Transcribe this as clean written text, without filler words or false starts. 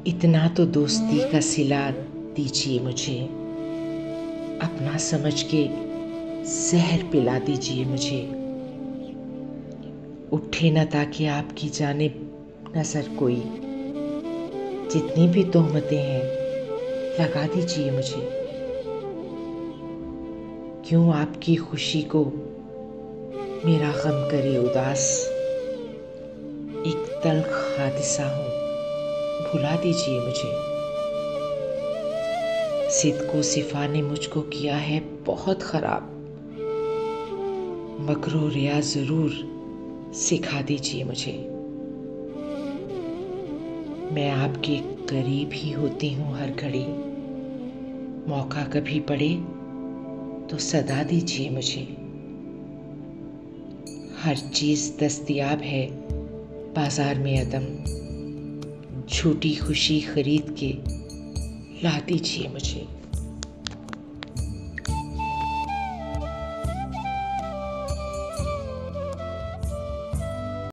इतना तो दोस्ती का सिला दीजिए मुझे, अपना समझ के जहर पिला दीजिए मुझे। उठे न ताकि आपकी जानिब नजर कोई, जितनी भी तोहमतें हैं लगा दीजिए मुझे। क्यों आपकी खुशी को मेरा गम करे उदास, एक तल्ख हादिसा हूँ भुला दीजिए मुझे। सिद्को सिफा ने मुझको किया है बहुत खराब, मकरो रिया जरूर सिखा दीजिए मुझे। मैं आपके करीब ही होती हूँ हर घड़ी, मौका कभी पड़े तो सदा दीजिए मुझे। हर चीज़ दस्तयाब है बाजार में अदम, झूठी खुशी खरीद के ला दीजिए मुझे।